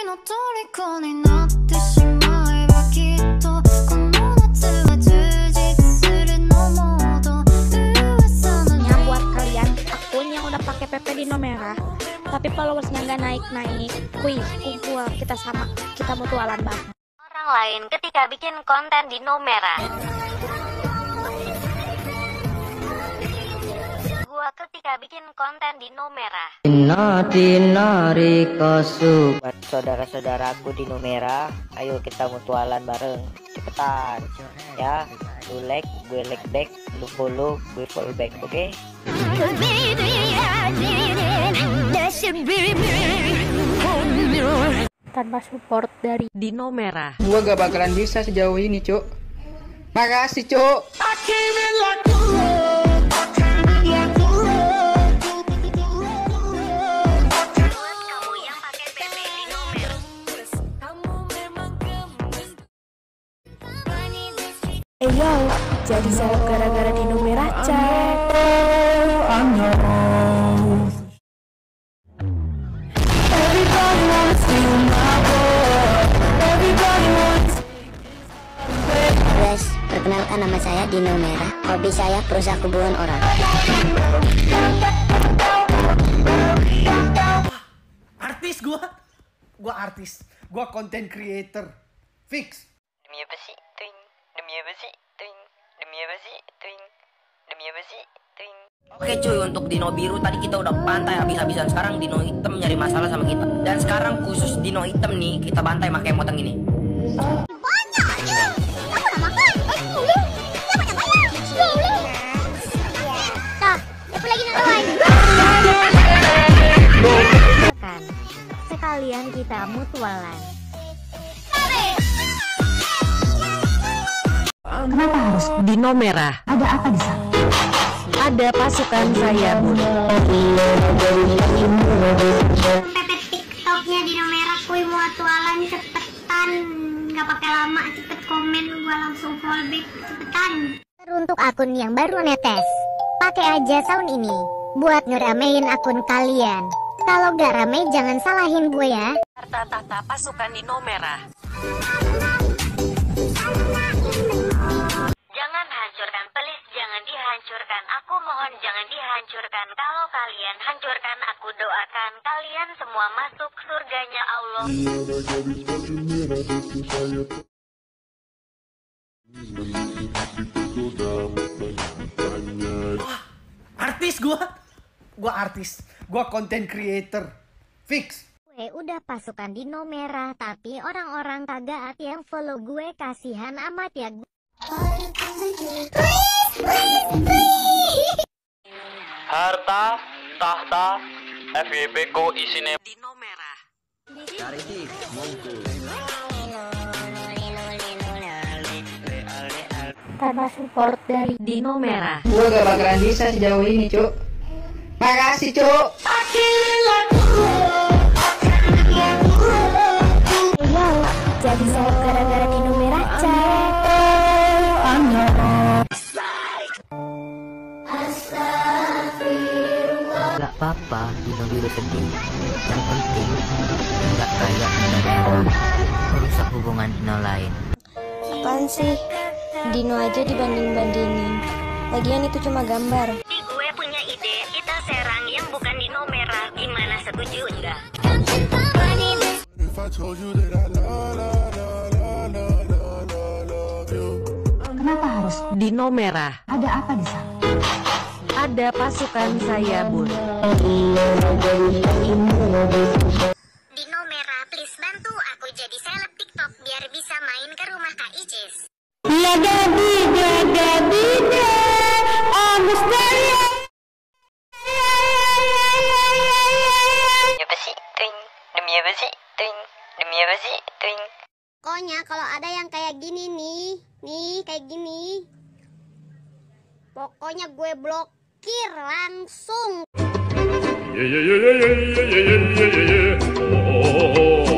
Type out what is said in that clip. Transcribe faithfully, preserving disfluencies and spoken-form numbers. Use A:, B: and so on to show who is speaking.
A: の虜になってしまえばきっとこの夏は充実するのモード噂の
B: Nya buat kalian akun yang udah pakai P P Dino Merah tapi followersnya nggak naik-naik, kuy kumpul kita sama, kita mutualan bareng
C: orang lain ketika bikin konten Dino Merah. Gua ketika bikin konten Dino Merah.
D: Dina dina rikosu. Buat saudara-saudaraku Dino Merah, ayo kita mutualan bareng, cepetan ya. Lu like, gue like back, lu follow, gue follow back, oke? Okay?
B: tanpa support dari Dino Merah.
E: Gua gak bakalan bisa sejauh ini, Cuk. Makasih, Cuk.
B: Eh yo, jadi seleb gara-gara Dino Merah, cek.
F: Guys, perkenalkan nama saya Dino Merah. Hobi saya perusak hubungan orang.
E: Artis gua. Gua artis. Gua content creator. Fix.
D: Demi apa sih, Twing? Demi apa sih, Twing? Demi apa sih, Twing? Demi apa sih, Twing?
G: Oke cuy, untuk Dino Biru tadi kita udah bantai habis-habisan. Sekarang Dino Hitam nyari masalah sama kita. Dan sekarang khusus Dino Hitam nih, kita bantai pakai emot yang ini.
C: Sekalian kita mutualan.
B: Kenapa harus Dino Merah? Ada apa di sana? Ada pasukan saya, Bun.
F: Pepet TikToknya Dino Merah, kuy mutualan cepetan. Gak pakai lama, cepet komen, gua langsung follow back, cepetan. Teruntuk akun yang baru netes, pakai aja sound ini buat ngeramein akun kalian. Kalau gak rame jangan salahin gue ya.
B: Harta-tahta pasukan Dino Merah.
C: Jangan hancurkan, please jangan dihancurkan. Aku mohon jangan dihancurkan. Kalau kalian hancurkan, aku doakan kalian semua masuk surganya Allah.
E: Wah, artis gua. Gua artis. Gua content creator. Fix.
F: Gue udah pasukan Dino Merah, tapi orang-orang kagak yang follow gue, kasihan amat ya.
H: Harta, tahta, F Y P ku isine
B: Dino Merah. Tanpa support dari Dino Merah.
E: Gua gak bakalan bisa sejauh ini, Cuk. Makasih, Cuk.
B: Yo, jadi seleb gara-gara Dino Merah, cek.
D: Gak apa-apa, Dino Biru sedih. Yang penting nggak kayak Dino Merah merusak hubungan Dino lain.
I: Apaan sih? Dino aja dibanding-bandingin. Lagian itu cuma gambar.
C: Di gue punya ide, kita serang yang bukan Dino Merah. Gimana, setuju enggak?
B: Kenapa harus Dino Merah? Ada apa di sana? Ada pasukan saya, Bun.
F: Dino Merah, please bantu aku jadi seleb TikTok biar bisa main ke rumah Kak Icis.
D: Demi apa sih, Twing? Demi apa sih, Twing? Demi apa sih, Twing?
F: Pokoknya kalau ada yang kayak gini nih, nih kayak gini, pokoknya gue blokir langsung.
H: Yeah, yeah, yeah, yeah, yeah, yeah, yeah, yeah, yeah. Oh, oh, oh.